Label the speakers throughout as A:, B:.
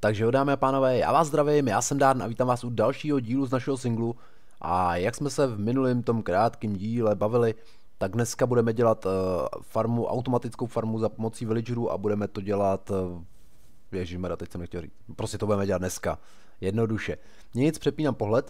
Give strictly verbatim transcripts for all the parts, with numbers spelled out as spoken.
A: Takže jo, dámy a pánové, já vás zdravím, já jsem Dárn a vítám vás u dalšího dílu z našeho singlu. A jak jsme se v minulém tom krátkém díle bavili, tak dneska budeme dělat uh, farmu, automatickou farmu za pomocí villagerů a budeme to dělat, uh, ježišmarja, teď jsem nechtěl říct, prostě to budeme dělat dneska, jednoduše. Nic, přepínám pohled.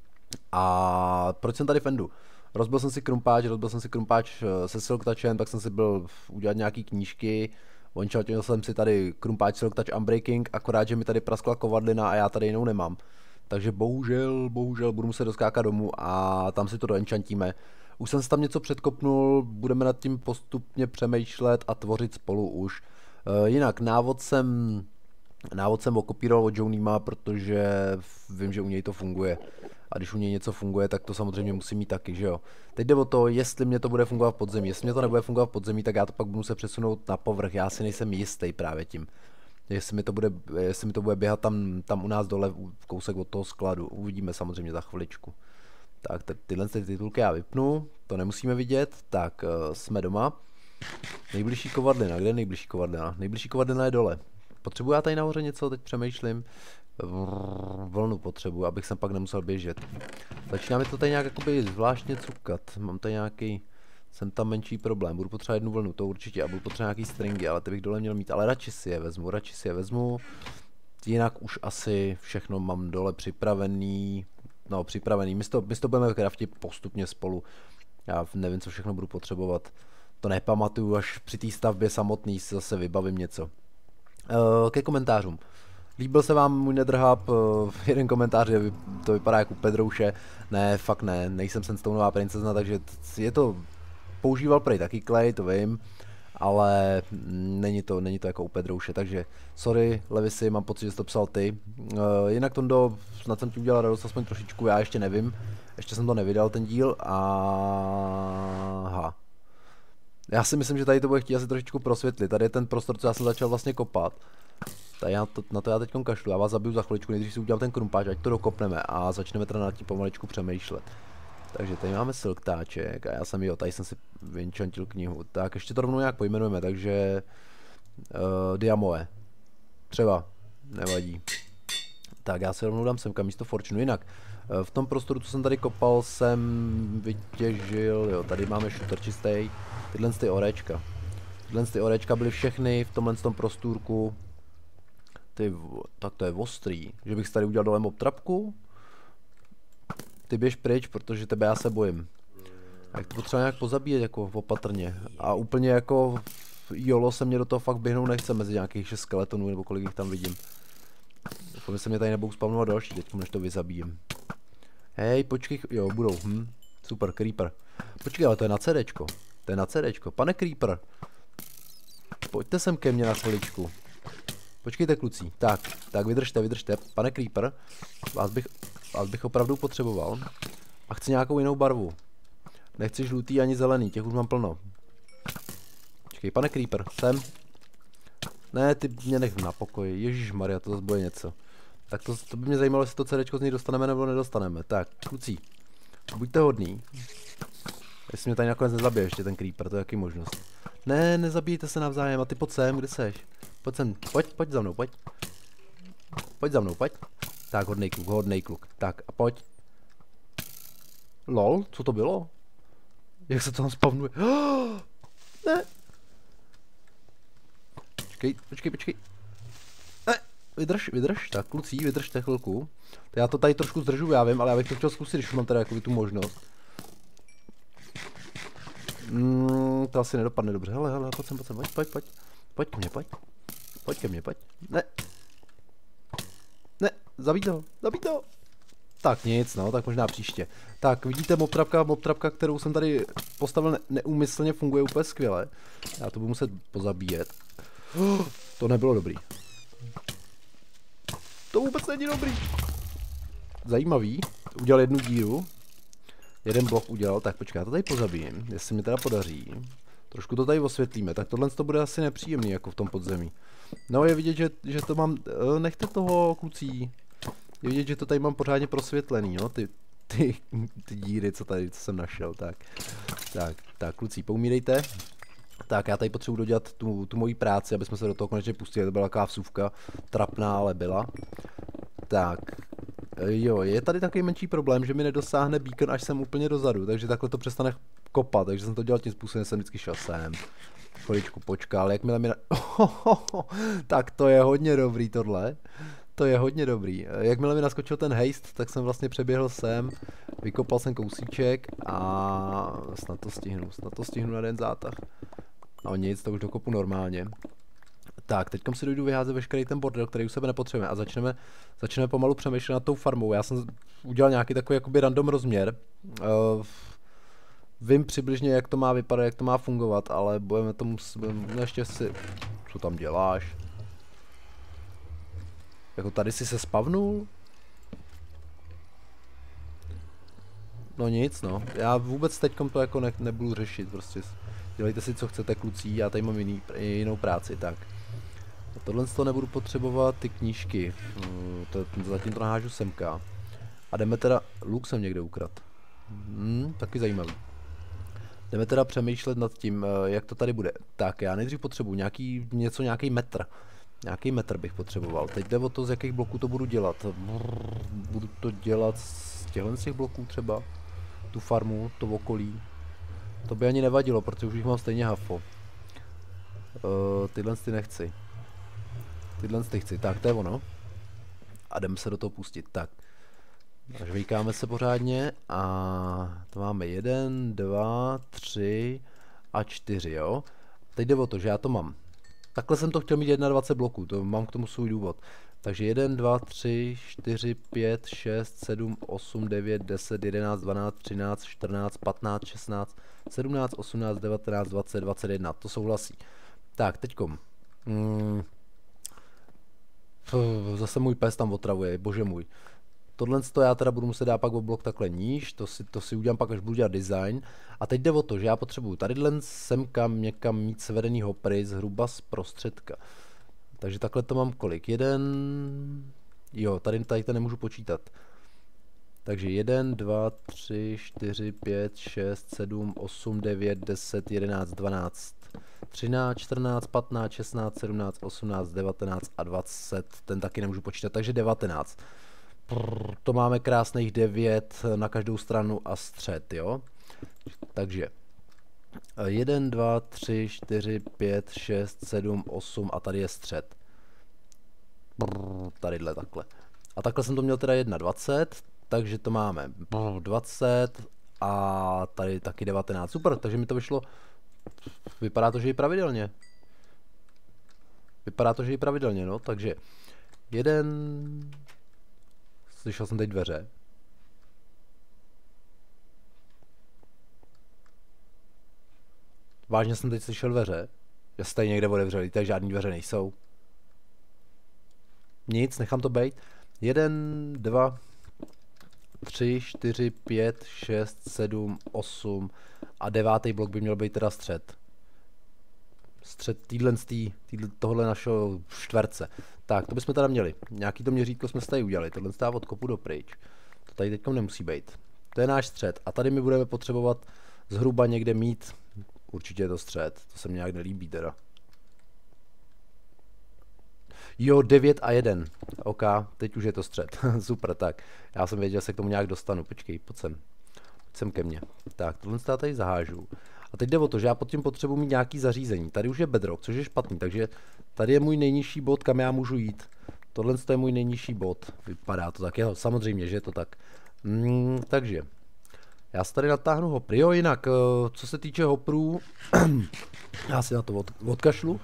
A: A proč jsem tady v endu? Rozbil jsem si krumpáč, rozbil jsem si krumpáč se Silk Touchem, tak jsem si byl udělat nějaký knížky. Ončatil jsem si tady krumpáč Silk Touch Unbreaking, akorát, že mi tady praskla kovadlina a já tady jinou nemám. Takže bohužel, bohužel budu muset doskákat domů a tam si to doenchantíme. Už jsem si tam něco předkopnul, budeme nad tím postupně přemýšlet a tvořit spolu už. E, jinak návod jsem, návod jsem okopíroval od Johnnyma, protože vím, že u něj to funguje. A když u něj něco funguje, tak to samozřejmě musí mít taky, že jo. Teď jde o to, jestli mě to bude fungovat v podzemí. Jestli mě to nebude fungovat v podzemí, tak já to pak budu se přesunout na povrch. Já si nejsem jistý právě tím. Jestli mi to bude, jestli mi to bude běhat tam, tam u nás dole, kousek od toho skladu. Uvidíme samozřejmě za chviličku. Tak tyhle ty titulky já vypnu, to nemusíme vidět. Tak uh, jsme doma. Nejbližší kovadlina, kde je nejbližší kovadlina? Nejbližší kovadlina je dole. Potřebuji já tady nahoře něco, teď přemýšlím. Vlnu potřebuji, abych sem pak nemusel běžet. Začíná mi to tady nějak jakoby zvláštně cukat. Mám tady nějaký, jsem tam menší problém. Budu potřebovat jednu vlnu, to určitě, a budu potřebovat nějaký stringy, ale ty bych dole měl mít. Ale radši si je vezmu, radši si je vezmu. Jinak už asi všechno mám dole připravený. No, připravený. My to, my to budeme craftit postupně spolu. Já nevím, co všechno budu potřebovat. To nepamatuju, až při té stavbě samotný si zase vybavím něco. Uh, ke komentářům. Líbil se vám můj Netherhub, uh, jeden komentář, že to vypadá jako Pedrouše. Ne, fakt ne, nejsem Sandstoneová princezna, takže je to, používal prej taky klej, to vím, ale není to, není to jako u Pedrouše, takže sorry, Levisy, mám pocit, že jsi to psal ty. Uh, jinak Tondo, snad jsem ti udělal radost aspoň trošičku, já ještě nevím, ještě jsem to nevydal ten díl a... Aha. Já si myslím, že tady to bude chtít asi trošičku prosvětlit, tady je ten prostor, co já jsem začal vlastně kopat. Tady já to, na to já teď kašlu, já vás zabiju za chviličku, nejdřív si udělám ten krumpáč, ať to dokopneme a začneme teda nad tím pomaličku přemýšlet. Takže tady máme Silk Touchek a já jsem jo, tady jsem si vynchantil knihu. Tak ještě to rovnou nějak pojmenujeme, takže uh, Diamoe. Třeba, nevadí. Tak já si rovnou dám semka místo Fortune. Jinak, uh, v tom prostoru, co jsem tady kopal, jsem vytěžil, jo, tady máme shooter čistý, tyhle ty orečka. Tyhle ty orečka byly všechny v tomhle tom prostůrku. Ty, tak to je ostrý, že bych si tady udělal dole mob trapku. Ty běž pryč, protože tebe já se bojím. Jak to potřeba nějak pozabíjet jako opatrně. A úplně jako jolo se mě do toho fakt běhnout nechce mezi nějakých šest skeletonů, nebo kolik jich tam vidím. Doufám, že se mě tady nebudou spavnovat další teď, než to vyzabíjem. Hej, počkej, jo, budou, hm. Super, Creeper. Počkej, ale to je na CDčko. To je na CDčko. Pane Creeper. Pojďte sem ke mně na chviličku. Počkejte, kluci. Tak, tak vydržte, vydržte. Pane Creeper, vás bych, vás bych opravdu potřeboval. A chci nějakou jinou barvu. Nechci žlutý ani zelený, těch už mám plno. Počkej, pane Creeper, sem. Ne, ty mě nech na pokoji. Ježišmarja, to zase bude něco. Tak to, to by mě zajímalo, jestli to CDčko z ní dostaneme nebo nedostaneme. Tak, kluci, buďte hodný. Jestli mě tady nakonec nezabije ještě ten Creeper, to je jaký možnost. Ne, nezabijte se navzájem, a ty pojď sem, kde seš? Pojď sem, pojď, pojď za mnou, pojď. Pojď za mnou, pojď. Tak, hodnej kluk, hodnej kluk. Tak, a pojď. Lol, co to bylo? Jak se to tam spavnuje? Oh, ne. Počkej, počkej, počkej. Ne, vydrž, vydrž, tak kluci, vydržte chvilku. To já to tady trošku zdržu, já vím, ale já bych to chtěl zkusit, když mám teda jako tu možnost. Mm, to asi nedopadne dobře, hele, hele, pojď sem, pojď sem, pojď, pojď, pojď. Pojď ke mně, pojď. Pojď ke mně, pojď. Ne. Ne, zabij to, zabij to. Tak nic, no, tak možná příště. Tak, vidíte mob trapka, mob trapka, kterou jsem tady postavil ne neúmyslně, funguje úplně skvěle. Já to budu muset pozabíjet. Oh, to nebylo dobrý. To vůbec není dobrý. Zajímavý, udělal jednu díru. Jeden blok udělal, tak počkej, já to tady pozabijím, jestli mi teda podaří. Trošku to tady osvětlíme, tak tohle to bude asi nepříjemný jako v tom podzemí. No je vidět, že, že to mám, nechte toho klucí. Je vidět, že to tady mám pořádně prosvětlený, no, ty, ty, ty díry, co tady, co jsem našel, tak. Tak, tak kluci, poumírejte. Tak já tady potřebuji dodělat tu, tu moji práci, aby jsme se do toho konečně pustili. To byla taková vsuvka, trapná, ale byla. Tak, jo, je tady takový menší problém, že mi nedosáhne beacon až sem úplně dozadu, takže takhle to přestane kopat, takže jsem to dělal tím způsobem, jsem vždycky šel sem. Chviličku počkal, ale jakmile mi na... Tak to je hodně dobrý tohle. To je hodně dobrý. Jakmile mi naskočil ten haste, tak jsem vlastně přeběhl sem, vykopal jsem kousíček a snad to stihnu, snad to stihnu na jeden zátah. No nic, to už dokopu normálně. Tak, teďkom si dojdu vyházet veškerý ten bordel, který u sebe nepotřebujeme a začneme, začneme pomalu přemýšlet nad tou farmou. Já jsem udělal nějaký takový jakoby random rozměr. Uh, vím přibližně, jak to má vypadat, jak to má fungovat, ale budeme tomu budeme ještě si... Co tam děláš? Jako tady si se spavnul? No nic, no. Já vůbec teďkom to jako ne, nebudu řešit, prostě dělejte si, co chcete, kluci, já tady mám jiný, jinou práci, tak. A tohle z toho nebudu potřebovat, ty knížky, uh, to, zatím to nahážu semka. A jdeme teda, luk jsem někde ukrad. Hmm, taky zajímavý. Jdeme teda přemýšlet nad tím, uh, jak to tady bude. Tak, já nejdřív potřebuji nějaký, něco, nějaký metr. Nějaký metr bych potřeboval. Teď jde o to, z jakých bloků to budu dělat. Budu to dělat z těchto z těch bloků třeba. Tu farmu, to okolí. To by ani nevadilo, protože už jich mám stejně hafo. Uh, tyhle ty nechci. Tyhle ty chci. Tak, to je ono. A jdeme se do toho pustit. Tak. Žvejkáme se pořádně a to máme jeden, dva, tři a čtyři, jo. Teď jde o to, že já to mám. Takhle jsem to chtěl mít dvacet jedna bloků, to mám k tomu svůj důvod. Takže jedna, dva, tři, čtyři, pět, šest, sedm, osm, devět, deset, jedenáct, dvanáct, třináct, čtrnáct, patnáct, šestnáct, sedmnáct, osmnáct, devatenáct, dvacet, dvacet jedna, to souhlasí. Tak, teďkom. Mm. Zase můj pes tam otravuje, bože můj. Tohle to já teda budu muset dát pak o blok takhle níž, to si, to si udělám pak, až budu dělat design. A teď jde o to, že já potřebuju tadyhle semkam někam mít severený hopry zhruba z prostředka. Takže takhle to mám kolik? Jeden... Jo, tady, tady to nemůžu počítat. Takže jedna, dva, tři, čtyři, pět, šest, sedm, osm, devět, deset, jedenáct, dvanáct, třináct, čtrnáct, patnáct, šestnáct, sedmnáct, osmnáct, devatenáct a dvacet. Ten taky nemůžu počítat, takže devatenáct. Prr, to máme krásných devět na každou stranu a střed, jo? Takže jedna, dva, tři, čtyři, pět, šest, sedm, osm a tady je střed. Brr, tadyhle takhle. A takhle jsem to měl teda dvacet jedna, takže to máme brr, dvacet a tady taky devatenáct. Super, takže mi to vyšlo. Vypadá to, že i pravidelně. Vypadá to, že i pravidelně, no, takže jeden... Slyšel jsem teď dveře. Vážně jsem teď slyšel dveře. Já se tady někde otevřeli, tady žádný dveře nejsou. Nic, nechám to bejt. Jeden, dva, tři, čtyři, pět, šest, sedm, osm a devátý blok by měl být teda střed. Střed týdlen z tý, týdle, tohle našeho čtverce. Tak, to bychom teda měli. Nějaký to měřítko jsme se tady udělali. Tohle stává od kopu do pryč. To tady teď nemusí být. To je náš střed. A tady my budeme potřebovat zhruba někde mít. Určitě je to střed. To se mi nějak nelíbí teda. Jo, devět a jedna. OK, teď už je to střed. Super, tak. Já jsem věděl, že se k tomu nějak dostanu. Počkej, pojď sem. Pojď sem ke mně. Tak, tohle tady zahážu. A teď jde o to, že já pod tím potřebuji mít nějaký zařízení. Tady už je bedrock, což je špatný, takže tady je můj nejnižší bod, kam já můžu jít. Tohle je můj nejnižší bod. Vypadá to tak, jo, samozřejmě, že je to tak. Mm, takže, já si tady natáhnu hopry. Jo, jinak, co se týče hoprů, já si na to od, odkašlu.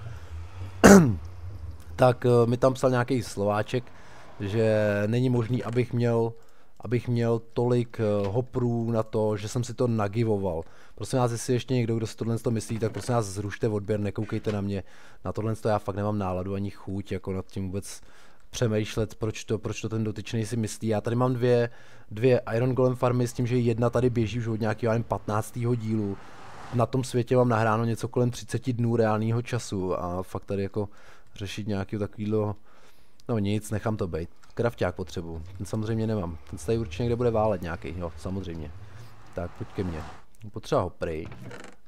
A: Tak mi tam psal nějaký Slováček, že není možný, abych měl abych měl tolik uh, hoprů na to, že jsem si to nagivoval. Prosím vás, jestli ještě někdo, kdo si tohle to myslí, tak prosím vás zrušte odběr, nekoukejte na mě. Na tohle já fakt nemám náladu ani chuť, jako nad tím vůbec přemýšlet, proč to, proč to ten dotyčný si myslí. Já tady mám dvě, dvě Iron Golem farmy s tím, že jedna tady běží už od nějakého patnáctého dílu. Na tom světě mám nahráno něco kolem třicet dnů reálného času a fakt tady jako řešit nějakého takového, no nic, nechám to bejt. Krafťák potřebuju, ten samozřejmě nemám, ten se tady určitě někde bude válet nějaký, jo, samozřejmě. Tak, pojď ke mně. Potřeba hopry,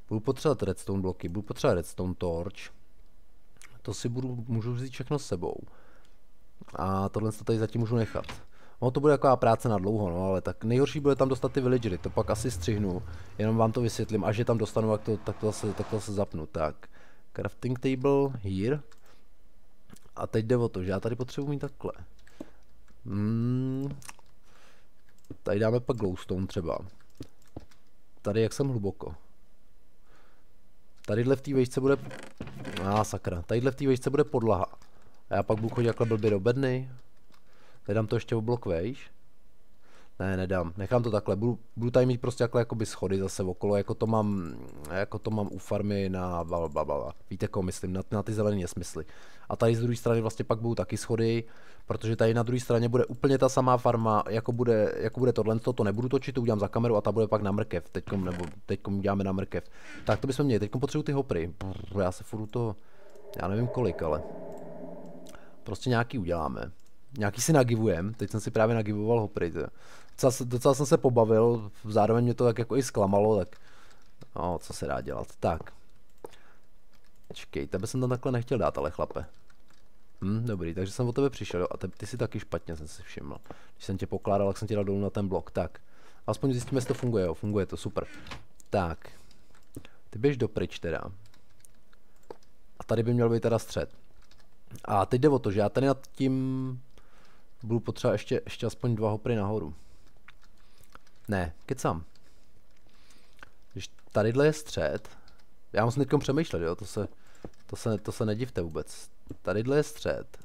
A: Budu potřebovat redstone bloky, budu potřebovat redstone torch. To si budu, můžu vzít všechno s sebou. A tohle to tady zatím můžu nechat. No to bude taková práce na dlouho, no, ale tak nejhorší bude tam dostat ty villagery, to pak asi střihnu, jenom vám to vysvětlím, až je tam dostanu, tak to, tak to, zase, tak to zase zapnu. Tak, crafting table here. A teď jde o to, že já tady potřebuji mít takhle. Hmm. Tady dáme pak glowstone třeba. Tady jak jsem hluboko. Tadyhle v té vejšce bude... Ah, sakra. Tadyhle v té vejšce bude podlaha. A já pak budu chodit jakhle blbě do bedny. Nedám to ještě o blok vejš. Ne, nedám. Nechám to takhle. Budu, budu tady mít prostě takhle jakoby schody zase okolo, jako to mám, jako to mám u farmy na blablabla. Víte, koho myslím, na, na ty zelené nesmysly. A tady z druhé strany vlastně pak budou taky schody, protože tady na druhé straně bude úplně ta samá farma, jako bude, jako bude tohle, to, to nebudu točit, to udělám za kameru a ta bude pak na mrkev. Teďkom, nebo teďkom uděláme na mrkev. Tak to bychom měli. Teďkom potřebuji ty hopry. Brr, já se furt to, já nevím kolik, ale prostě nějaký uděláme. Nějaký si nagivujem, teď jsem si právě nagivoval hopry. Docela, docela jsem se pobavil, zároveň mě to tak jako i zklamalo, tak no, co se dá dělat. Tak. Počkej, tebe jsem tam takhle nechtěl dát, ale chlape. Hm, dobrý, takže jsem o tebe přišel, jo, a te, ty si taky špatně, jsem si všiml. Když jsem tě pokládal, tak jsem tě dal dolů na ten blok, tak. Aspoň zjistíme, jestli to funguje, jo, funguje to, super. Tak. Ty běž dopryč teda. A tady by měl být teda střed. A teď jde o to, že já tady nad tím budu potřebovat ještě, ještě aspoň dva hopry nahoru. Ne, kecám. Když tadyhle je střed, já musím teďkom přemýšlet, jo, to se, to se, to se nedivte vůbec. Tadyhle je střed.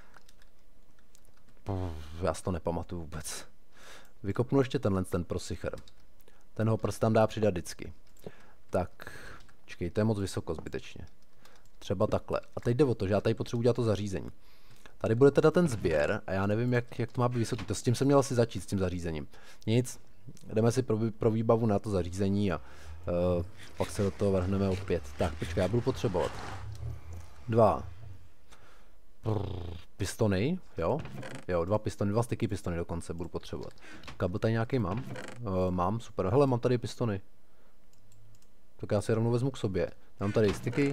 A: Pff, já si to nepamatuju vůbec. Vykopnu ještě tenhle ten prosycher. Ten hopr se tam dá přidat vždycky. Tak, počkej, to je moc vysoko zbytečně. Třeba takhle. A teď jde o to, že já tady potřebuji udělat to zařízení. Tady bude teda ten sběr a já nevím, jak, jak to má být vysoký. To s tím jsem měl asi začít, s tím zařízením. Nic, jdeme si pro, pro výbavu na to zařízení a uh, pak se do toho vrhneme opět. Tak, počkej, já budu potřebovat dva Brrr, pistony, jo? Jo, dva pistony, dva styky pistony dokonce budu potřebovat. Kabel tady nějaký mám? Uh, mám, super. Hele, mám tady pistony. Tak já si je rovnou vezmu k sobě. Mám tady styky.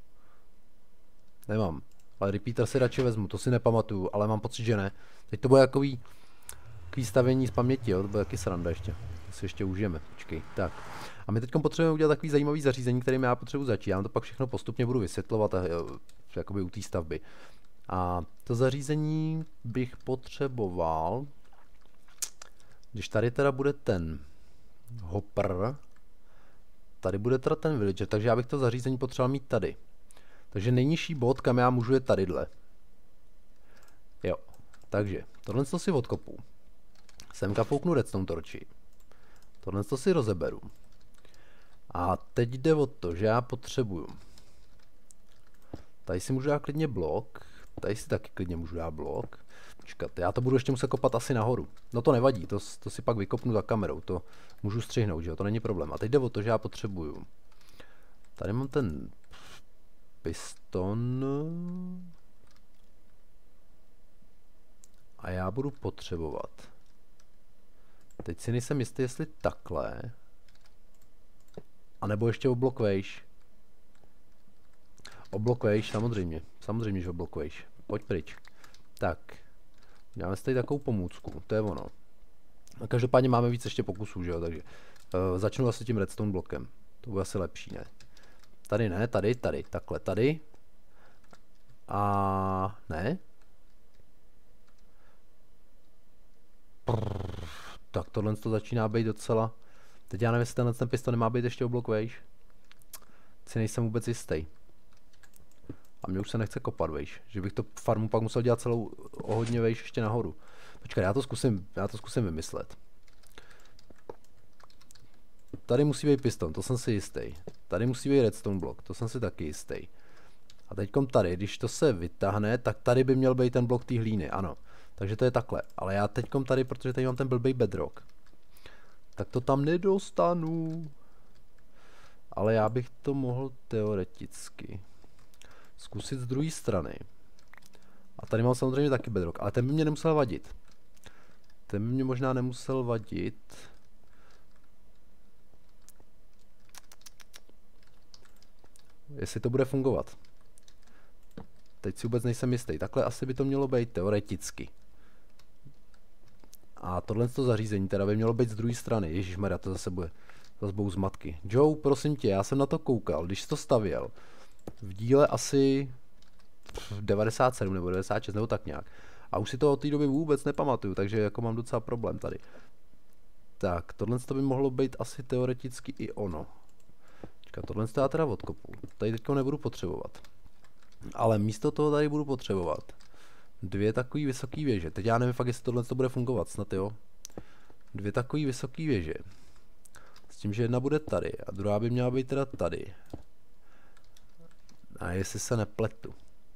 A: Nemám. Ale repeater si radši vezmu, to si nepamatuju, ale mám pocit, že ne. Teď to bude jakový, takový stavění z paměti, jo? To bude taky sranda ještě. To si ještě užijeme, počkej. Tak. A my teď potřebujeme udělat takový zajímavý zařízení, kterým já potřebuji začít. Já vám to pak všechno postupně budu vysvětlovat, a, jo, jakoby u té stavby. A to zařízení bych potřeboval, když tady teda bude ten hopper, tady bude teda ten villager, takže já bych to zařízení potřeboval mít tady. Takže nejnižší bod, kam já můžu, je tadyhle. Jo, takže tohle si odkopu. Semka fouknu redstone torči. Tohle si rozeberu. A teď jde o to, že já potřebuju. Tady si můžu dát klidně blok. Tady si taky klidně můžu dát blok. Počkat, já to budu ještě muset kopat asi nahoru. No to nevadí, to, to si pak vykopnu za kamerou. To můžu střihnout, že jo, to není problém. A teď jde o to, že já potřebuju. Tady mám ten piston. A já budu potřebovat. Teď si nejsem jistý, jestli takhle. A nebo ještě o blok vejš. O blok vejš, samozřejmě. Samozřejmě, že o blok vejš. Pojď pryč. Tak. Dáme si tady takovou pomůcku. To je ono. A každopádně máme víc ještě pokusů, že jo, takže. Uh, začnu asi tím redstone blokem. To bude asi lepší, ne? Tady ne, tady, tady, takhle, tady. A ne. Prrr, tak tohle to začíná být docela. Teď já nevím, jestli tenhle ten piston nemá být ještě o blok vejš. Si nejsem vůbec jistý. A mě už se nechce kopat vejš. Že bych to farmu pak musel dělat celou o hodně vejš ještě nahoru. Počkej, já to zkusím, já to zkusím vymyslet. Tady musí být piston, to jsem si jistý. Tady musí být redstone block, to jsem si taky jistý. A teďkom tady, když to se vytáhne, tak tady by měl být ten blok té hlíny, ano. Takže to je takhle. Ale já teďkom tady, protože tady mám ten blbej bedrock, tak to tam nedostanu. Ale já bych to mohl teoreticky zkusit z druhé strany. A tady mám samozřejmě taky bedrock, ale ten by mě nemusel vadit. Ten by mě možná nemusel vadit. jestli to bude fungovat. Teď si vůbec nejsem jistý. Takhle asi by to mělo být teoreticky. A tohle to zařízení teda by mělo být z druhé strany. Ježišmarja, to zase bude. Zase budou zmatky. Joe, prosím tě, já jsem na to koukal, když jsi to stavěl. V díle asi devadesát sedm nebo devadesát šest nebo tak nějak. A už si to od té doby vůbec nepamatuju, takže jako mám docela problém tady. Tak, tohle to by mohlo být asi teoreticky i ono. Čeká, tohle já teda odkopu. Tady teďko nebudu potřebovat. Ale místo toho tady budu potřebovat dvě takový vysoký věže. Teď já nevím fakt, jestli tohle to bude fungovat, snad jo. Dvě takový vysoký věže. S tím, že jedna bude tady a druhá by měla být teda tady. A jestli se nepletu.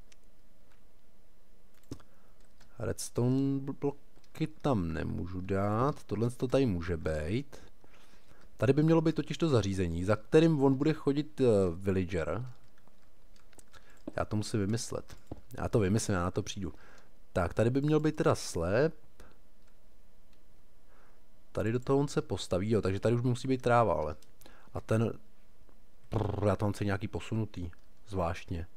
A: Redstone bloky tam nemůžu dát. Tohle to tady může být. Tady by mělo být totiž to zařízení, za kterým on bude chodit uh, villager. Já to musím vymyslet. Já to vymyslím, já na to přijdu. Tak, tady by měl být teda slep. Tady do toho on se postaví, jo, takže tady už musí být tráva, ale. A ten... Prr, já to mám se nějaký posunutý. Zvláštně.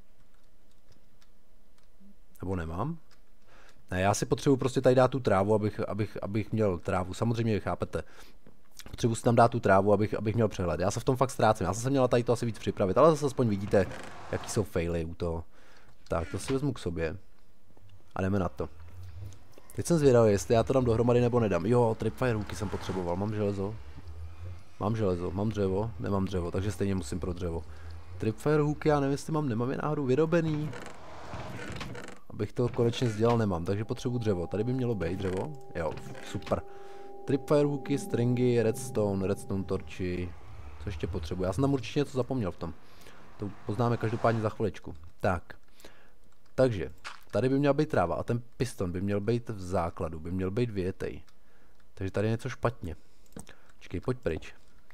A: Nebo nemám? Ne, já si potřebuji prostě tady dát tu trávu, abych, abych, abych měl trávu. Samozřejmě, chápete. Potřebuji si tam dát tu trávu, abych, abych měl přehled. Já se v tom fakt ztrácím. Já jsem se měl tady to asi víc připravit, ale zase aspoň vidíte, jaký jsou faily u toho. Tak, to si vezmu k sobě. A jdeme na to. Teď jsem zvědavý, jestli já to dám dohromady nebo nedám. Jo, tripfire hooky jsem potřeboval. Mám železo? Mám železo, mám dřevo? Nemám dřevo, takže stejně musím pro dřevo. Tripfire hooky, já nevím, jestli mám, nemám je náhodou vyrobený. Abych to konečně sdělal, nemám, takže potřebuji dřevo. Tady by mělo být dřevo. Jo, super. Tripfire hooky, stringy, redstone, redstone torči. Co ještě potřebuji? Já jsem tam určitě něco zapomněl v tom. To poznáme každopádně za chviličku. Tak. Takže, tady by měla být tráva a ten piston by měl být v základu, by měl být vyjetej. Takže tady je něco špatně. Počkej, pojď pryč.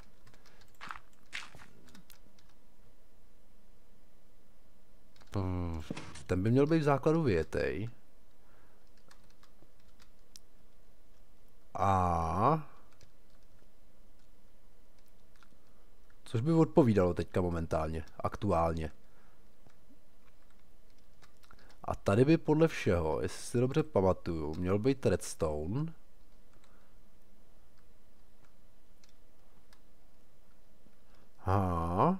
A: Ten by měl být v základu vyjetej. A... Což by odpovídalo teďka momentálně, aktuálně. A tady by podle všeho, jestli si dobře pamatuju, měl být redstone. Ha.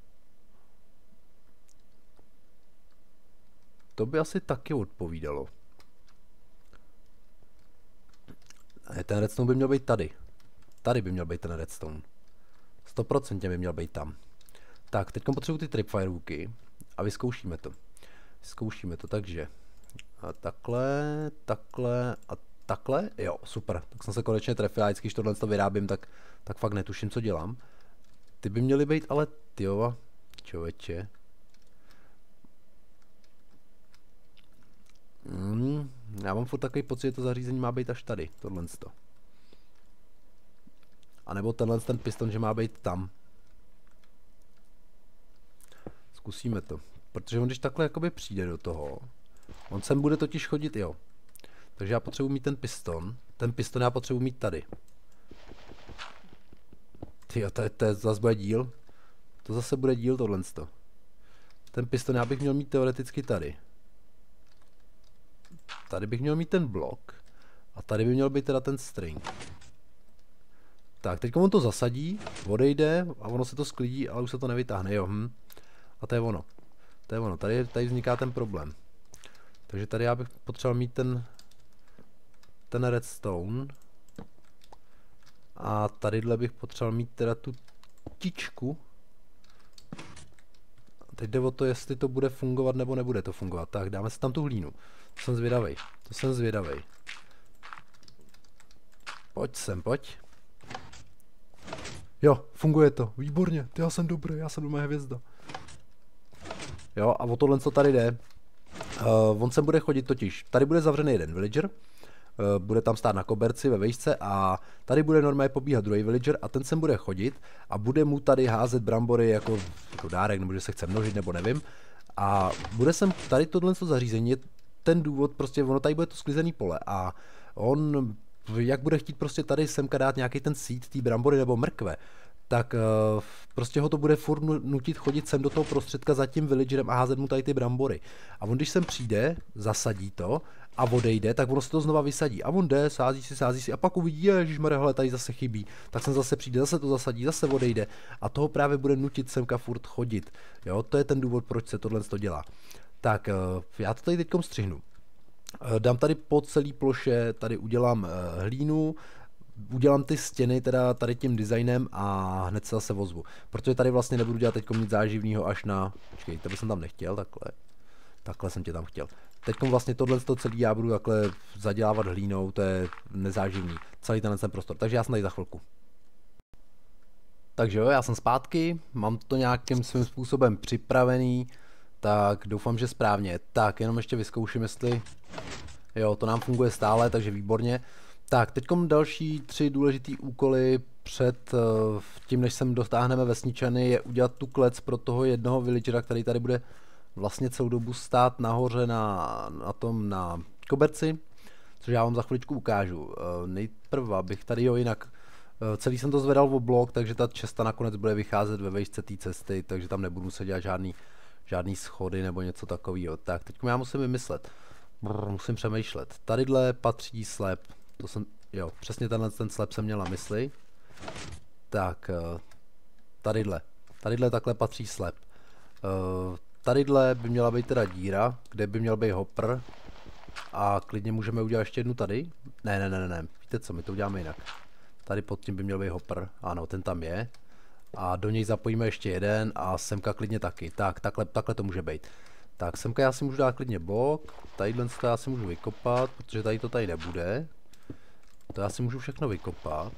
A: To by asi taky odpovídalo. Ne, ten redstone by měl být tady. Tady by měl být ten redstone. sto procent by měl být tam. Tak, teď potřebuji ty tripfire hooky a vyzkoušíme to. Vyzkoušíme to, takže a takhle, takhle a takhle, jo, super. Tak jsem se konečně trefil, a vždycky, když tohle to vyrábím, tak, tak fakt netuším, co dělám. Ty by měly být, ale tyjo, člověče. Hmm, já mám furt takový pocit, že to zařízení má být až tady, tohle to. A nebo tenhle ten piston, že má být tam. Zkusíme to. Protože on když takhle jakoby přijde do toho, on sem bude totiž chodit, jo. Takže já potřebuji mít ten piston. Ten piston já potřebuji mít tady. Tyjo, to, to zase bude díl. To zase bude díl tohle. Ten piston já bych měl mít teoreticky tady. Tady bych měl mít ten blok. A tady by měl být teda ten string. Tak, teď on to zasadí, odejde a ono se to sklidí, ale už se to nevytáhne, jo. Hm. A to je ono. To je ono, tady, tady vzniká ten problém. Takže tady já bych potřeboval mít ten ten redstone. A tadyhle bych potřeboval mít teda tu tičku. Teď jde o to, jestli to bude fungovat nebo nebude to fungovat. Tak, dáme si tam tu hlínu. To jsem zvědavej. To jsem zvědavej. Pojď sem, pojď. Jo, funguje to. Výborně. Ty, já jsem dobrý, já jsem doma hvězda. Jo, a o tohle, co tady jde. Uh, on sem bude chodit totiž. Tady bude zavřený jeden villager. Uh, bude tam stát na koberci ve vejšce a tady bude normálně pobíhat druhý villager a ten sem bude chodit a bude mu tady házet brambory jako, jako dárek, nebo že se chce množit, nebo nevím. A bude sem tady tohle zařízení, je ten důvod, prostě ono tady bude to sklizený pole a on, jak bude chtít prostě tady semka dát nějaký ten seed, tý brambory nebo mrkve, tak uh, prostě ho to bude furt nutit chodit sem do toho prostředka za tím villagerem a házet mu tady ty brambory. A on když sem přijde, zasadí to a odejde, tak ono se to znova vysadí. A on jde, sází si, sází si a pak uvidí, ježišmarja, hele, tady zase chybí. Tak sem zase přijde, zase to zasadí, zase odejde. A toho právě bude nutit semka furt chodit. Jo, to je ten důvod, proč se tohle to dělá. Tak uh, já to tady teďkom střihnu. Uh, dám tady po celý ploše, tady udělám uh, hlínu, udělám ty stěny teda tady tím designem a hned se zase ozvu. Protože tady vlastně nebudu dělat teď nic záživného až na... Počkej, to bych jsem tam nechtěl, takhle. Takhle jsem tě tam chtěl. Teď vlastně tohle to celý já budu takhle zadělávat hlínou, to je nezáživný. Celý tenhle ten prostor, takže já jsem tady za chvilku. Takže jo, já jsem zpátky, mám to nějakým svým způsobem připravený, tak doufám, že správně. Tak, jenom ještě vyzkouším, jestli... Jo, to nám funguje stále, takže výborně. Tak, teďkom další tři důležitý úkoly před uh, tím, než sem dotáhneme vesničany, je udělat tu klec pro toho jednoho villagera, který tady bude vlastně celou dobu stát nahoře na, na tom, na koberci, což já vám za chviličku ukážu. Uh, nejprve bych tady, jo, jinak uh, celý jsem to zvedal v blok, takže ta česta nakonec bude vycházet ve výšce té cesty, takže tam nebudu se dělat žádný, žádný schody nebo něco takového. Tak, teď já musím vymyslet. Brr, musím přemýšlet. Tadyhle patří slep. To jsem, jo, přesně tenhle ten slep jsem měl na mysli. Tak, tadyhle. Tadyhle takhle patří slep. Tadyhle by měla být teda díra, kde by měl být hopper. A klidně můžeme udělat ještě jednu tady. Ne, ne, ne, ne, víte co, my to uděláme jinak. Tady pod tím by měl být hopper. Ano, ten tam je. A do něj zapojíme ještě jeden a semka klidně taky. Tak, takhle, takhle to může být. Tak, semka já si můžu dát klidně blok. Tadyhle to já si můžu vykopat, protože tady to tady nebude. To já si můžu všechno vykopat.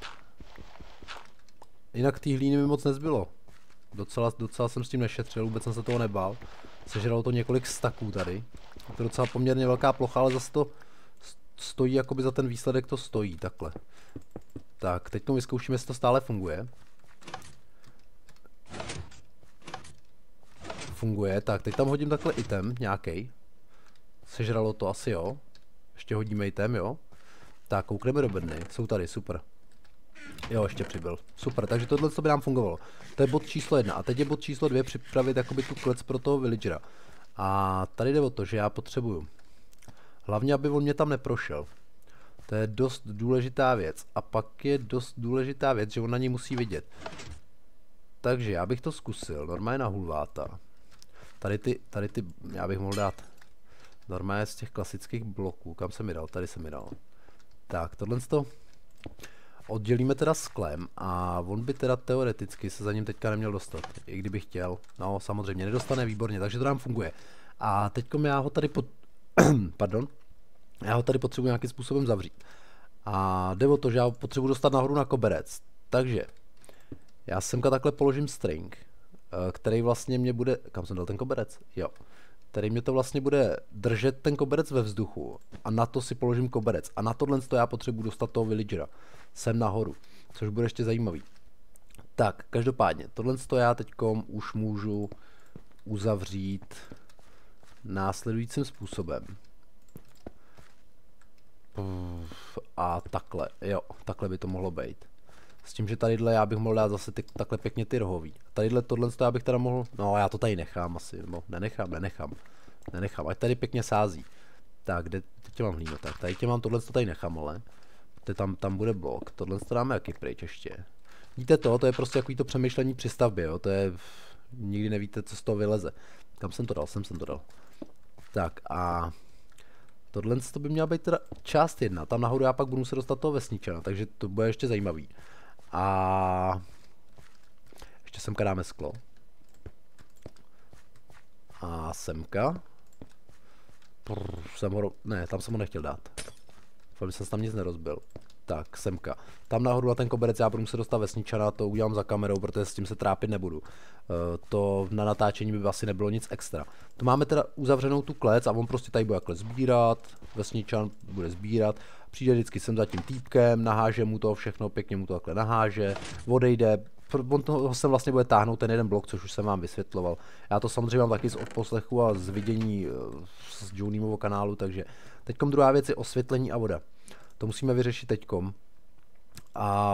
A: Jinak té hlíny mi moc nezbylo. Docela, docela jsem s tím nešetřil, vůbec jsem se toho nebál. Sežralo to několik staků tady. Je to docela poměrně velká plocha, ale zase to stojí, jakoby za ten výsledek to stojí, takhle. Tak, teď to vyzkoušíme, jestli to stále funguje. Funguje, tak teď tam hodím takhle item, nějaký. Sežralo to asi, jo. Ještě hodíme item, jo. Tak, koukneme do bedny, jsou tady, super. Jo, ještě přibyl, super, takže tohle by nám fungovalo. To je bod číslo jedna a teď je bod číslo dvě připravit jakoby tu klec pro toho villagera. A tady jde o to, že já potřebuju. Hlavně, aby on mě tam neprošel. To je dost důležitá věc. A pak je dost důležitá věc, že on na ní musí vidět. Takže já bych to zkusil, normálně na hulváta. Tady ty, tady ty, já bych mohl dát normálně z těch klasických bloků, kam jsem mi dal, tady jsem mi dal. Tak, tohle to oddělíme teda sklem a on by teda teoreticky se za ním teďka neměl dostat, i kdyby chtěl. No, samozřejmě, nedostane, výborně, takže to nám funguje. A teďkom já ho tady pod... Pardon. Já ho tady potřebuji nějakým způsobem zavřít. A jde o to, že já ho potřebuji dostat nahoru na koberec. Takže já semka takhle položím string, který vlastně mě bude... Kam jsem dal ten koberec? Jo. Který mě to vlastně bude držet ten koberec ve vzduchu. A na to si položím koberec. A na tohle já potřebuji dostat toho villagera. Sem nahoru. Což bude ještě zajímavý. Tak, každopádně, tohle já teďkom už můžu uzavřít následujícím způsobem. A takhle, jo, takhle by to mohlo být. S tím, že tadyhle já bych mohl dát zase ty, takhle pěkně ty rohový. Tadyhle tohle já bych teda mohl, no já to tady nechám asi, nebo nenechám, nenechám. Nenechám, ať tady pěkně sází. Tak, kde teď mám hlínu, tak tady tě mám, tohle to tady nechám, ale. Tam, tam bude blok, tohle to dáme jaký pryč ještě. Víte to, to je prostě takový to přemýšlení při stavbě, jo, to je, nikdy nevíte, co z toho vyleze. Kam jsem to dal, sem jsem to dal. Tak a tohle to by měla být teda část jedna, tam nahoru já pak budu se dostat toho vesničana, takže to bude ještě zajímavý. A ještě semka dáme sklo. A semka. Prr, jsem ho, ne, tam jsem ho nechtěl dát. Aby jsem tam nic nerozbil. Tak, semka. Tam nahoru na ten koberec já budu muset dostat vesničana, to udělám za kamerou, protože s tím se trápit nebudu. Uh, to na natáčení by asi nebylo nic extra. To máme teda uzavřenou tu klec a on prostě tady bude takhle sbírat, vesničan bude sbírat, přijde vždycky sem za tím týpkem, naháže mu to všechno, pěkně mu to takhle naháže, odejde, on toho sem vlastně bude táhnout ten jeden blok, což už jsem vám vysvětloval. Já to samozřejmě mám taky z odposlechu a z vidění z Johnnymovo kanálu, takže teďkom druhá věc je osvětlení a voda. To musíme vyřešit teďkom. A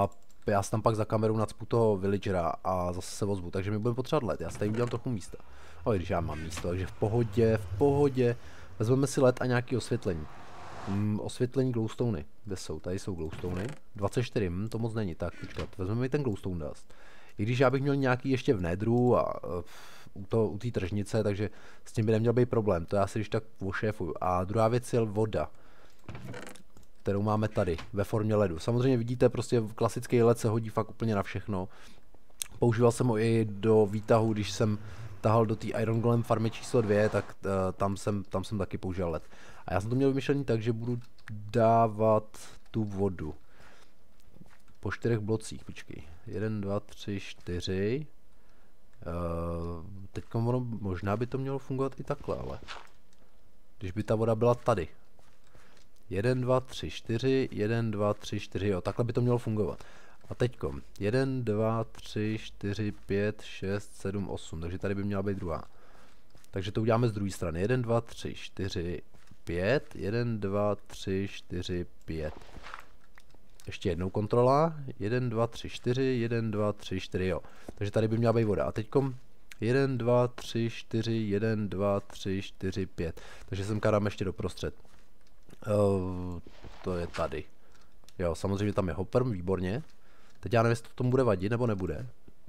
A: já si tam pak za kamerou nacpu toho villagera a zase se ozvu, takže mi budeme potřebovat led, já si tady udělám trochu místa. Ale když já mám místo, takže v pohodě, v pohodě. Vezmeme si led a nějaký osvětlení. Mm, osvětlení glowstony, kde jsou? Tady jsou glowstony. dvacet čtyři, hm, to moc není, tak počkat, vezmeme mi ten glowstone dust. I když já bych měl nějaký ještě v nedru a uh, u, to, u té tržnice, takže s tím by neměl být problém, to já si když tak ošéfuju. A druhá věc je voda, kterou máme tady ve formě ledu. Samozřejmě vidíte, prostě klasický led se hodí fakt úplně na všechno. Používal jsem ho i do výtahu, když jsem tahal do té Iron Golem farmy číslo dvě, tak uh, tam, jsem, tam jsem taky použil led. A já jsem to měl vymyšlený tak, že budu dávat tu vodu po čtyřech blocích, počkej. Jeden, dva, tři, čtyři. Uh, teďka ono, možná by to mělo fungovat i takhle, ale když by ta voda byla tady. Jeden, dva, tři, čtyři, jeden, dva, tři, čtyři, jo, takhle by to mělo fungovat. A teďko, jeden, dva, tři, čtyři, pět, šest, sedm, osm, takže tady by měla být druhá. Takže to uděláme z druhé strany. jeden, dva, tři, čtyři, pět, jeden, dva, tři, čtyři, pět. Ještě jednou kontrola. jeden, dva, tři, čtyři, jeden, dva, tři, čtyři, jo. Takže tady by měla být voda. A teďkom jeden, dva, tři, čtyři, jeden, dva, tři, čtyři, pět. Takže sem dám ještě doprostřed. Uh, to je tady. Jo, samozřejmě tam je hopper, výborně. Teď já nevím, jestli to tomu bude vadit, nebo nebude.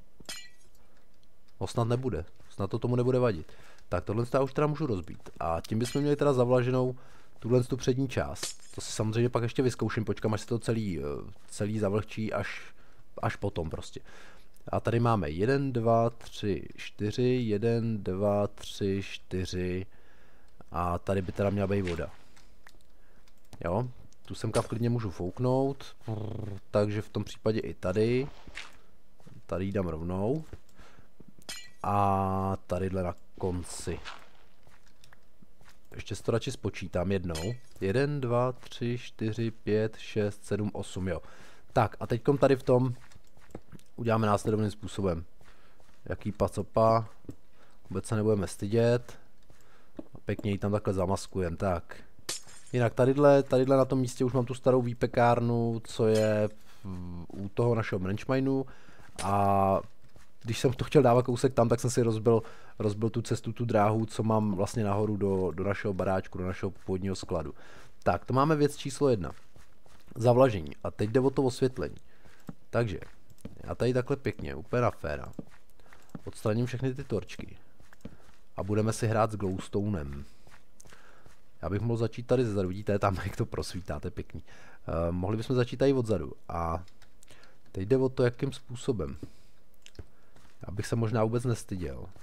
A: No snad nebude. Snad to tomu nebude vadit. Tak tohle já už teda můžu rozbít. A tím bychom měli teda zavlaženou tuhle tu přední část. To si samozřejmě pak ještě vyzkouším, počkám, až se to celý, celý zavlhčí, až, až potom prostě. A tady máme jeden, dva, tři, čtyři, jeden, dva, tři, čtyři. A tady by teda měla být voda. Jo, tu semka klidně můžu fouknout, takže v tom případě i tady. Tady ji dám rovnou. A tadyhle na konci. Ještě si to radši spočítám jednou. jeden, dva, tři, čtyři, pět, šest, sedm, osm, jo. Tak a teďkom tady v tom uděláme následovným způsobem. Jaký pacopa. Vůbec se nebudeme stydět. Pěkně ji tam takhle zamaskujeme, tak. Jinak tadyhle, tadyhle na tom místě už mám tu starou výpekárnu, co je v, u toho našeho branchmineu. A když jsem to chtěl dávat kousek tam, tak jsem si rozbil, rozbil tu cestu, tu dráhu, co mám vlastně nahoru do, do našeho baráčku, do našeho původního skladu. Tak, to máme věc číslo jedna. Zavlažení. A teď jde o to osvětlení. Takže, já tady takhle pěkně, úplně na féra, odstraním všechny ty torčky. A budeme si hrát s glowstonem. Já bych mohl začít tady zezadu, vidíte tam, jak to prosvítá, to je pěkný. Uh, mohli bychom začít tady odzadu. A teď jde o to, jakým způsobem. Já bych se možná vůbec nestyděl. Uh,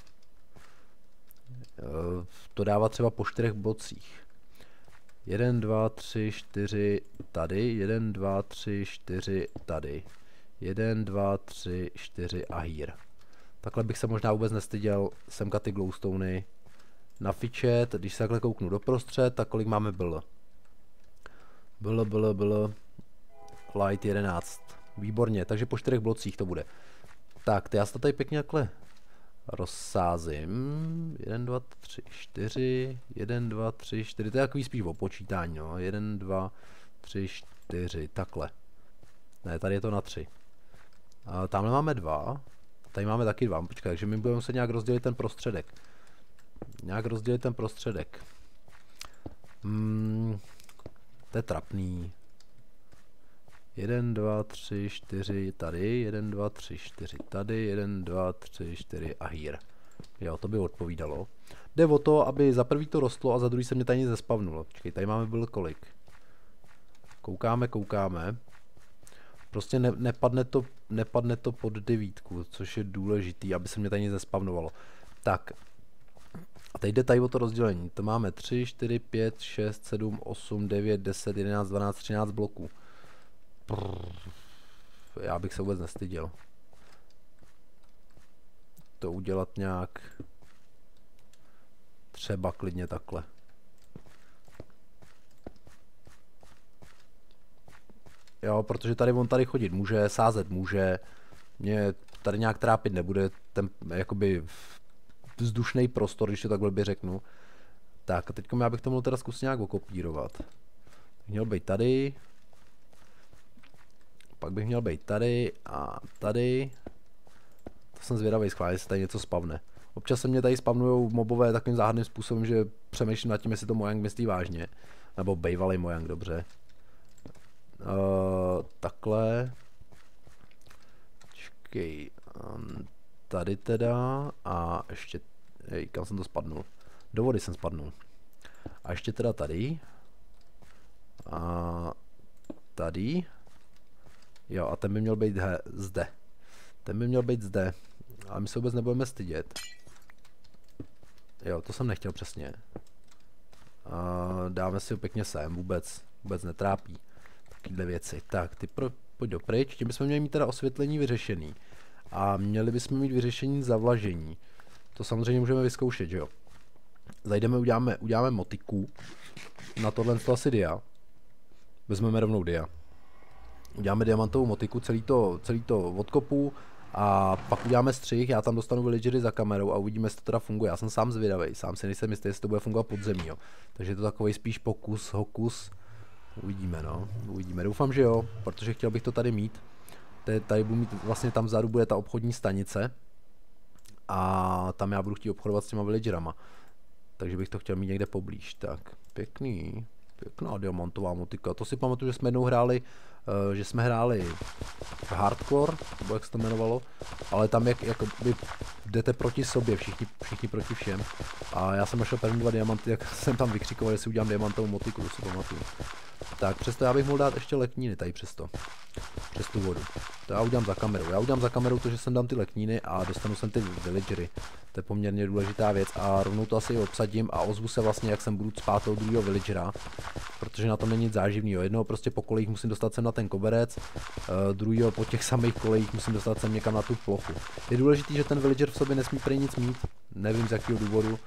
A: to dává třeba po čtyřech blocích. jeden, dva, tři, čtyři tady, jeden, dva, tři, čtyři tady. jeden, dva, tři, čtyři a here. Takhle bych se možná vůbec nestyděl semka ty glowstony nafičet, když se takhle kouknu doprostřed, tak kolik máme byl? Byl, byl, byl light jedenáct. Výborně, takže po čtyřech blocích to bude. Tak, já se to tady pěkně takhle rozsázím. jeden, dva, tři, čtyři, jeden, dva, tři, čtyři, to je takový spíš o počítání, no. jeden, dva, tři, čtyři, takhle. Ne, tady je to na tři. A tamhle máme dva, tady máme taky dva, počkej, takže my budeme muset nějak rozdělit ten prostředek. Nějak rozdělit ten prostředek. Hmm, to je trapný. jeden, dva, tři, čtyři tady, jeden, dva, tři, čtyři tady, jeden, dva, tři, čtyři a here. Jo, to by odpovídalo. Jde o to, aby za prvý to rostlo a za druhý se mě tady nic zespavnulo. Počkej, tady máme byl kolik. Koukáme, koukáme. Prostě ne, nepadne, to, nepadne to pod devítku, což je důležitý, aby se mě tady nic zespavnovalo. Tak. A teď jde tady o to rozdělení. To máme tři, čtyři, pět, šest, sedm, osm, devět, deset, jedenáct, dvanáct, třináct bloků. Prr. Já bych se vůbec nestyděl. To udělat nějak třeba klidně takhle. Jo, protože tady on tady chodit může, sázet může. Mě tady nějak trápit nebude ten jakoby vzdušný prostor, když to takhle by řeknu. Tak a teď já bych to mohl teda zkusit nějak okopírovat. Měl být tady. pak bych měl být tady a tady. To jsem zvědavý, schválně, jestli tady něco spavne. Občas se mě tady spavnujou mobové takovým záhadným způsobem, že přemýšlím nad tím, jestli to Mojang myslí vážně. Nebo bejvalý Mojang, dobře. Uh, takhle. Počkej. Um, tady teda a ještě, hej, kam jsem to spadnul? Do vody jsem spadnul. A ještě teda tady. A tady. Jo, a ten by měl být he, zde. Ten by měl být zde. Ale my se vůbec nebudeme stydět. Jo, to jsem nechtěl přesně. A dáme si ho pěkně sem, vůbec, vůbec netrápí. Takovýhle věci. Tak, ty pro, pojď dopryč. Tím bychom měli mít teda osvětlení vyřešený. A měli bychom mít vyřešení zavlažení. To samozřejmě můžeme vyzkoušet, že jo. Zajdeme, uděláme, uděláme motiku. Na tohle to asi dia. Vezmeme rovnou dia. Uděláme diamantovou motiku, celý to, celý to odkopu. A pak uděláme střih, já tam dostanu villagery za kamerou a uvidíme, jestli to teda funguje. Já jsem sám zvědavej, sám si nejsem jistý, jestli to bude fungovat pod zemí, jo. Takže je to takový spíš pokus, hokus. Uvidíme, no, uvidíme. Doufám, že jo, protože chtěl bych to tady mít. Tady budu mít, vlastně tam vzadu bude ta obchodní stanice. A tam já budu chtít obchodovat s těma villagerama. Takže bych to chtěl mít někde poblíž. Tak, pěkný, pěkná diamantová motika. To si pamatuju, že jsme jednou hráli, uh, že jsme hráli hardcore, nebo jak se to jmenovalo, ale tam jak, jak by jdete proti sobě, všichni, všichni proti všem. A já jsem našel první dva diamanty, jak jsem tam vykřikoval, že si udělám diamantovou motiku, to si pamatuju. Tak přesto já bych mohl dát ještě lekníny tady přesto. Přes tu vodu. To já udělám za kamerou. Já udělám za kamerou to, že sem dám ty lekníny a dostanu sem ty villagery. To je poměrně důležitá věc a rovnou to asi i obsadím a ozvu se vlastně, jak sem budu spát toho druhého villagera. Protože na tom není nic záživného. Jednoho prostě po kolejích musím dostat sem na ten koberec, uh, druhého po těch samých kolejích musím dostat sem někam na tu plochu. Je důležité, že ten villager v sobě nesmí prý nic mít. Nevím z jakého důvodu.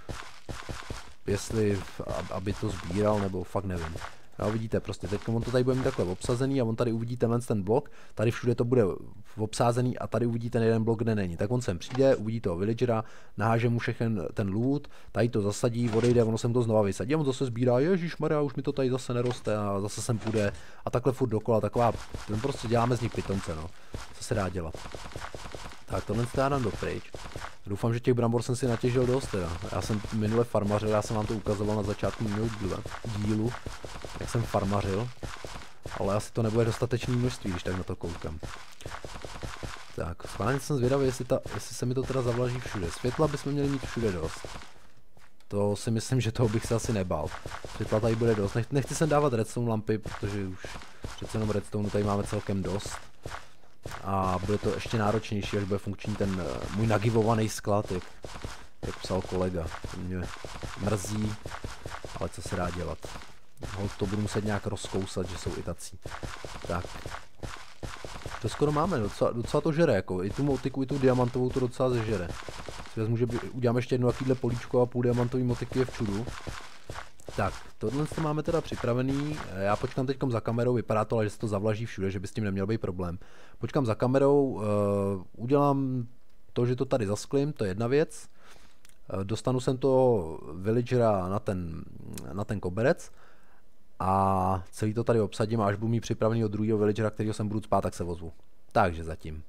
A: Jestli aby to sbíral, nebo fakt nevím. No, vidíte, prostě teď on to tady bude mít takhle obsazený a on tady uvidí tenhle ten blok, tady všude to bude obsázený a tady uvidí ten jeden blok, kde není. Tak on sem přijde, uvidí toho villagera, naháže mu všechen ten loot, tady to zasadí, odejde, ono sem to znova vysadí a on zase sbírá, ježišmarja, už mi to tady zase neroste a zase sem půjde a takhle furt dokola, taková, ten prostě děláme z nich pitomce, no. Co se dá dělat? Tak tohle já dám dopryč. Doufám, že těch brambor jsem si natěžil dost teda. Já jsem minule farmařil, já jsem vám to ukazoval na začátku minulého dílu, jak jsem farmařil. Ale asi to nebude dostatečné množství, když tak na to koukám. Tak, schválně jsem zvědavý, jestli, ta, jestli se mi to teda zavlaží všude. Světla bychom měli mít všude dost. To si myslím, že toho bych se asi nebál. Světla tady bude dost. Nech, nechci sem dávat redstone lampy, protože už přece jenom redstone tady máme celkem dost. A bude to ještě náročnější, až bude funkční ten uh, můj nagivovaný sklad, jak, jak psal kolega. To mě mrzí, ale co se dá dělat. Hold, to budu muset nějak rozkousat, že jsou i tací. Tak. To skoro máme, docela, docela to žere, jako i tu motiku, i tu diamantovou to docela zežere. Si vezmu, že uděláme ještě jedno takovýhle políčko a půl diamantový motiky je v čudu. Tak, tohle to máme teda připravený, já počkám teďkom za kamerou, vypadá to ale, že se to zavlaží všude, že by s tím neměl být problém. Počkám za kamerou, uh, udělám to, že to tady zasklím, to je jedna věc. Uh, dostanu sem toho villagera na ten, na ten koberec a celý to tady obsadím a až budu mít připravený od druhého villagera, kterýho sem budu spát, tak se ozvu. Takže zatím.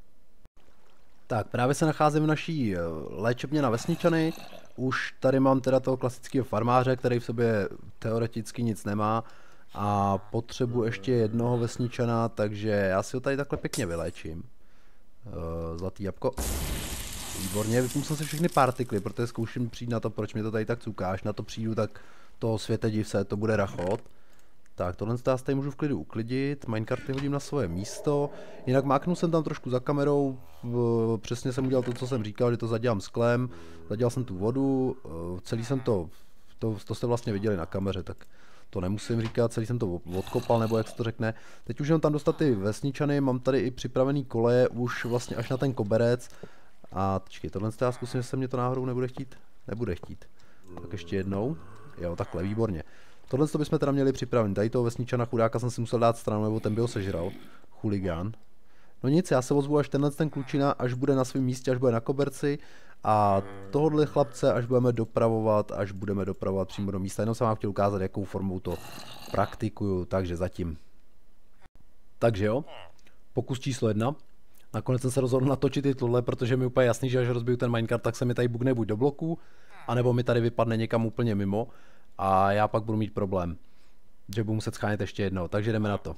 A: Tak, právě se nacházím v naší léčebně na Vesničany. Už tady mám teda toho klasického farmáře, který v sobě teoreticky nic nemá. A potřebuji ještě jednoho vesničana, takže já si ho tady takhle pěkně vyléčím. Zlatý jabko. Výborně, vypnu jsem si všechny partikly, protože zkouším přijít na to, proč mi to tady tak cukáš. Na to přijdu, tak toho světe div se, to bude rachot. Tak, tohle tady můžu v klidu uklidit, minecarty hodím na svoje místo, jinak máknu jsem tam trošku za kamerou, v, přesně jsem udělal to, co jsem říkal, že to zadělám sklem, zadělal jsem tu vodu, celý jsem to, to, to jste vlastně viděli na kameře, tak to nemusím říkat, celý jsem to odkopal, nebo jak se to řekne. Teď už jenom tam dostat ty vesničany, mám tady i připravený koleje, už vlastně až na ten koberec. A počkej, tohle já zkusím, jestli se mě to náhodou nebude chtít, nebude chtít. Tak ještě jednou, jo, takhle, výborně. Tohle to bychom teda měli připravený. Tady toho vesničana chudáka jsem si musel dát stranu, nebo ten by ho sežral. Chuligán. No nic, já se ozvu, až tenhle ten klučina, až bude na svém místě, až bude na koberci. A tohohle chlapce, až budeme dopravovat, až budeme dopravovat přímo do místa. Jenom jsem vám chtěl ukázat, jakou formou to praktikuju, takže zatím. Takže jo. pokus číslo jedna. Nakonec jsem se rozhodl natočit i tohle, protože mi úplně jasný, že až rozbiju ten minecart, tak se mi tady bugne buď do bloku, anebo mi tady vypadne někam úplně mimo a já pak budu mít problém, že budu muset schánět ještě jednou, takže jdeme na to.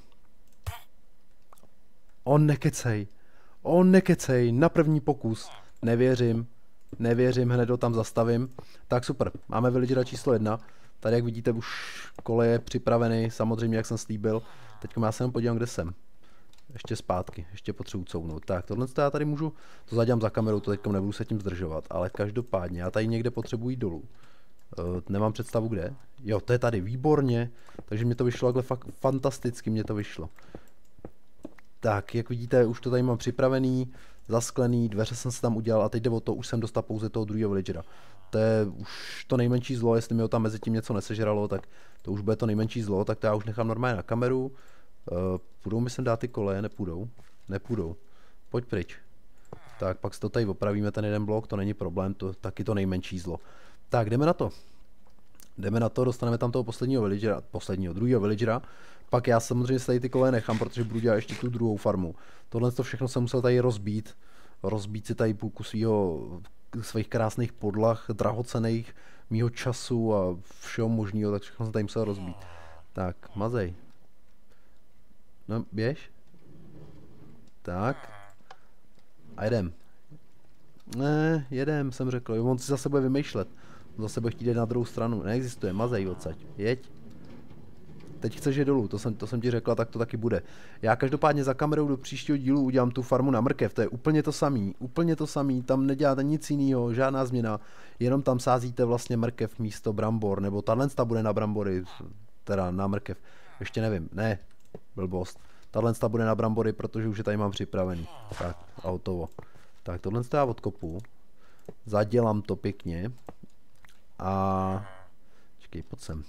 A: On nekecej, on nekecej, na první pokus, nevěřím, nevěřím, hned ho tam zastavím. Tak super, máme villagera číslo jedna, tady jak vidíte už kole je připravený, samozřejmě jak jsem slíbil, teď já se jenom podívám, kde jsem. Ještě zpátky, ještě potřebuji couvnout. Tak, tohle já tady můžu, to zadělám za kamerou, to teď nebudu se tím zdržovat, ale každopádně, já tady někde potřebuji jít dolů. Uh, nemám představu kde. Jo, to je tady, výborně, takže mě to vyšlo takhle fakt fantasticky, mě to vyšlo. Tak, jak vidíte, už to tady mám připravený, zasklený, dveře jsem si tam udělal a teď jde o to, už jsem dostal pouze toho druhého villagera. To je už to nejmenší zlo, jestli mi ho tam mezi tím něco nesežralo, tak to už bude to nejmenší zlo, tak to já už nechám normálně na kameru. Uh, půjdou mi sem dát ty koleje, nepůjdou, nepůjdou, pojď pryč. Tak pak si to tady opravíme, ten jeden blok, to není problém, to taky to nejmenší zlo. Tak jdeme na to, jdeme na to, dostaneme tam toho posledního villagera, posledního, druhého villagera, pak já samozřejmě si tady ty koleje nechám, protože budu dělat ještě tu druhou farmu. Tohle to všechno jsem musel tady rozbít, rozbít si tady půlku svýho, svých krásných podlah, drahocenných, mýho času a všeho možného, tak všechno jsem tady musel rozbít. Tak, mazej. No, běž. Tak. A jedem. Ne, jedem, jsem řekl. Jo, on si zase bude vymýšlet. On zase bude chtít jít na druhou stranu. Neexistuje, mazej odsaď. Jeď. Teď chceš jít dolů, to jsem, to jsem ti řekla, tak to taky bude. Já každopádně za kamerou do příštího dílu udělám tu farmu na mrkev, to je úplně to samý, úplně to samý, tam neděláte nic jiného, žádná změna, jenom tam sázíte vlastně mrkev místo brambor, nebo tahle bude na brambory, teda na mrkev, ještě nevím, ne, blbost. Tahle bude na brambory, protože už je tady mám připravený. Tak, a hotovo. Tak tohle já odkopu. Zadělám to pěkně. A... Čekej, pojď sem.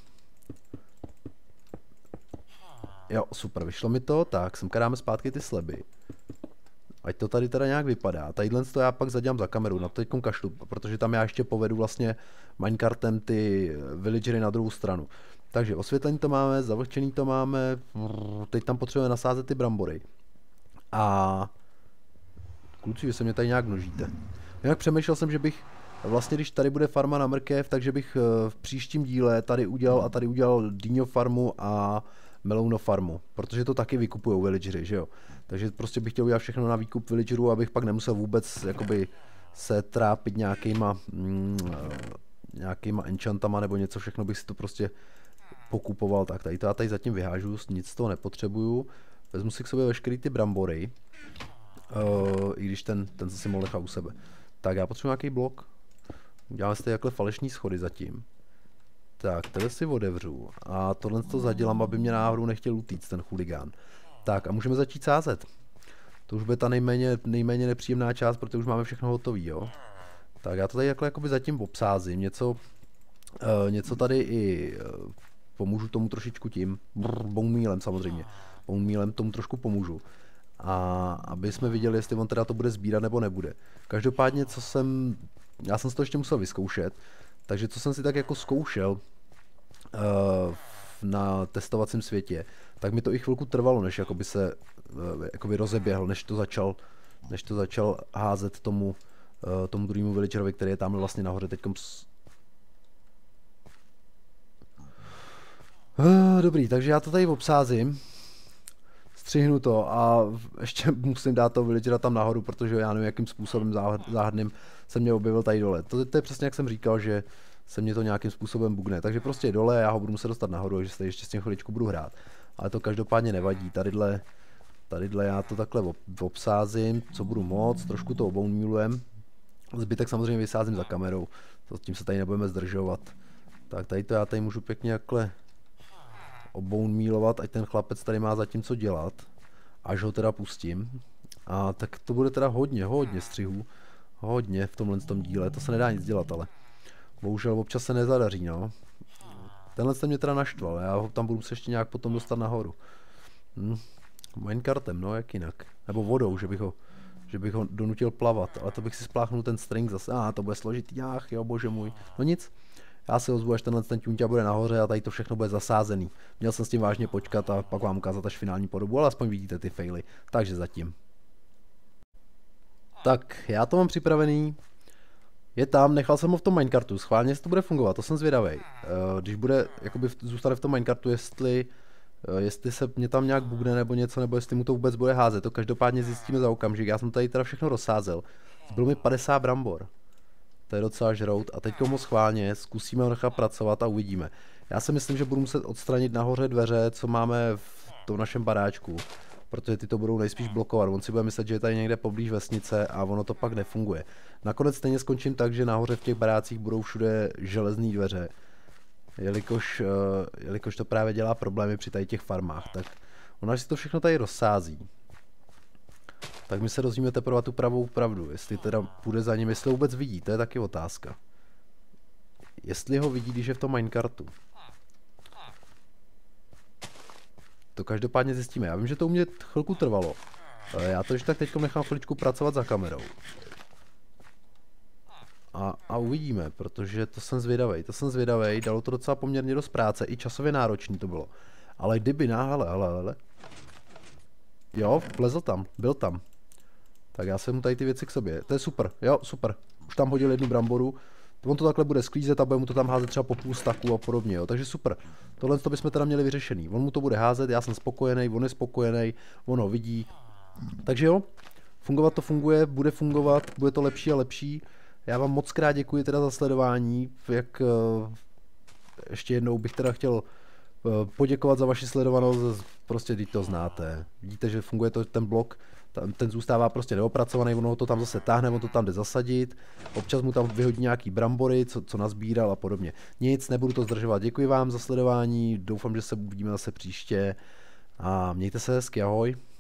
A: Jo, super, vyšlo mi to. Tak, semka dáme zpátky ty sleby. Ať to tady teda nějak vypadá. Tadyhle to já pak zadělám za kameru. Na to teďkom kašlu, protože tam já ještě povedu vlastně minecartem ty villagery na druhou stranu. Takže osvětlení to máme, zavlhčený to máme, teď tam potřebujeme nasázet ty brambory. A kluci, vy se mě tady nějak množíte. Jinak přemýšlel jsem, že bych vlastně, když tady bude farma na mrkev, takže bych v příštím díle tady udělal a tady udělal dýňo farmu a melouno farmu, protože to taky vykupují villagery, že jo. Takže prostě bych chtěl udělat všechno na výkup villagerů, abych pak nemusel vůbec jakoby se trápit nějakýma mm, nějakýma enchantama nebo něco, všechno bych si to prostě pokupoval. Tak tady to já tady zatím vyhážu, nic z toho nepotřebuju. Vezmu si k sobě veškerý ty brambory, uh, i když ten, ten si mohl nechat u sebe. Tak já potřebuji nějaký blok. Uděláme si tady takhle falešní schody zatím. Tak, tohle si otevřu a tohle to zadělám, aby mě náhodou nechtěl utíct ten chuligán. Tak a můžeme začít sázet. To už bude ta nejméně, nejméně nepříjemná část, protože už máme všechno hotové, jo. Tak já to tady takhle jakoby zatím obsázím, něco, uh, něco tady i uh, pomůžu tomu trošičku tím, bone mealem samozřejmě, bone mealem tomu trošku pomůžu. A aby jsme viděli, jestli on teda to bude sbírat nebo nebude. Každopádně, co jsem, já jsem si to ještě musel vyzkoušet, takže co jsem si tak jako zkoušel uh, na testovacím světě, tak mi to i chvilku trvalo, než jakoby se uh, jakoby rozeběhl, než to začal, než to začal házet tomu, uh, tomu druhému villagerovi, který je tam vlastně nahoře teďkom. Uh, dobrý, takže já to tady obsázím, střihnu to a ještě musím dát toho villagera tam nahoru, protože já nevím, jakým způsobem záhadným se mě objevil tady dole. To, to je přesně jak jsem říkal, že se mě to nějakým způsobem bugne. Takže prostě je dole, já ho budu muset dostat nahoru, takže se ještě s tím chviličku budu hrát. Ale to každopádně nevadí. Tadyhle, tadyhle já to takhle obsázím, co budu moc, trošku to bone mealujem. Zbytek samozřejmě vysázím za kamerou, s tím se tady nebudeme zdržovat. Tak tady to já tady můžu pěkně takhle obone mealovat, ať ten chlapec tady má zatím co dělat, až ho teda pustím. A tak to bude teda hodně, hodně střihů. Hodně v tomhle tom díle, to se nedá nic dělat, ale bohužel občas se nezadaří, no. Tenhle ten mě teda naštval, já ho tam budu se ještě nějak potom dostat nahoru. Hm. Minecartem, no, jak jinak. Nebo vodou, že bych ho, že bych ho donutil plavat, ale to bych si spláchnul ten string zase. A ah, to bude složitý, ach jo, bože můj. No nic, Já si ozvu, až tenhle ten Ťunťa bude nahoře a tady to všechno bude zasázený. Měl jsem s tím vážně počkat a pak vám ukázat až finální podobu, ale aspoň vidíte ty faily. Takže zatím. Tak, já to mám připravený. Je tam, nechal jsem ho v tom minecartu, schválně, jestli to bude fungovat, to jsem zvědavej. Když bude, jakoby zůstane v tom minecartu, jestli, jestli se mě tam nějak bugne nebo něco, nebo jestli mu to vůbec bude házet, to každopádně zjistíme za okamžik. Já jsem tady teda všechno rozsázel. Zbylo mi padesát brambor. To je docela žrout a teď mu schválně zkusíme ho nechat pracovat a uvidíme. Já si myslím, že budu muset odstranit nahoře dveře, co máme v tom našem baráčku, protože ty to budou nejspíš blokovat. On si bude myslet, že je tady někde poblíž vesnice a ono to pak nefunguje. Nakonec stejně skončím tak, že nahoře v těch barácích budou všude železné dveře, jelikož, jelikož to právě dělá problémy při tady těch farmách. Tak ono, až si to všechno tady rozsází, tak my se dozvíme teprve tu pravou pravdu, jestli teda půjde za ním, jestli ho vůbec vidí, to je taky otázka. Jestli ho vidí, když je v tom minecartu. To každopádně zjistíme. Já vím, že to u mě chvilku trvalo. Já to ještě tak teď nechám chviličku pracovat za kamerou. A, a uvidíme, protože to jsem zvědavej, to jsem zvědavej, dalo to docela poměrně dost práce, i časově náročný to bylo. Ale kdyby náhle, ale, ale. Jo, vlezl tam, byl tam. Tak já jsem mu tady ty věci k sobě. To je super, jo, super. Už tam hodil jednu bramboru. On to takhle bude sklízet a bude mu to tam házet třeba po půl staku a podobně, jo. Takže super. Tohle to bychom teda měli vyřešený. On mu to bude házet, já jsem spokojený, on je spokojený, on ho vidí. Takže jo, fungovat to funguje, bude fungovat, bude to lepší a lepší. Já vám moc krát děkuji teda za sledování. Jak ještě jednou bych teda chtěl poděkovat za vaši sledovanost, prostě teď to znáte. Vidíte, že funguje to ten blok. Ten zůstává prostě neopracovaný, ono to tam zase táhne, on to tam jde zasadit, občas mu tam vyhodí nějaký brambory, co, co nazbíral a podobně. Nic, nebudu to zdržovat, děkuji vám za sledování, doufám, že se uvidíme zase příště a mějte se hezky, ahoj.